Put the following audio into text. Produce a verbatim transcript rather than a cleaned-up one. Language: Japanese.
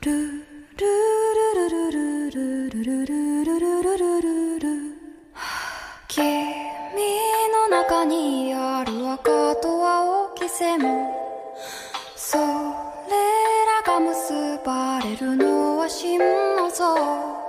君の中にある赤と青き線、それらが結ばれるのは心の像。